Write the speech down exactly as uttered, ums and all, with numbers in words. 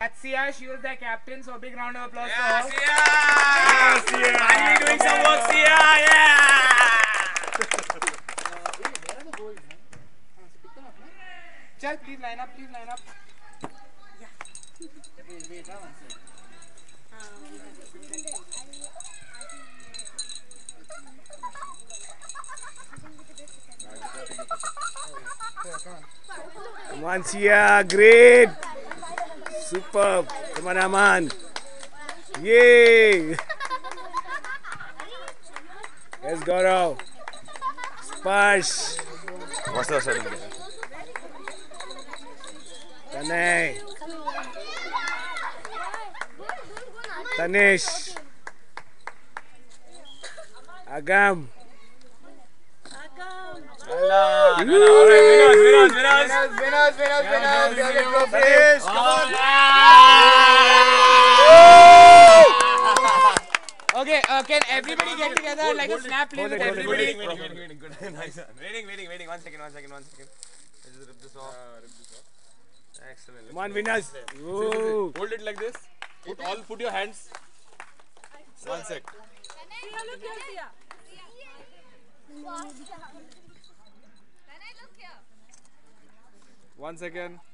That's Sia. She was their captain. So a big round of applause yeah, for her. Sia! Yeah, Sia! Finally doing some work, Sia! Yeah! Chal, please line up. Please line up. Yeah. Wait, wait, that one. Come on, Sia, great, superb. Come on, Amaan. Yay! Yes, Gaurav. Sparsh. What's the certificate? Tanay. Tanish. Agam. Allah! Alright, winners, winners, winners! Winners, winners, winners, winners. Winners, Winners, winners. Come on. Okay, uh, can everybody get together like a snap please with everybody? Waiting, waiting, waiting, waiting, good. Nice one. Waiting, waiting, waiting. One second, one second, one second. Let's just rip this off. Excellent. Come on, winners. Woo. Hold it like this. Put all. Put your hands. One sec. One second.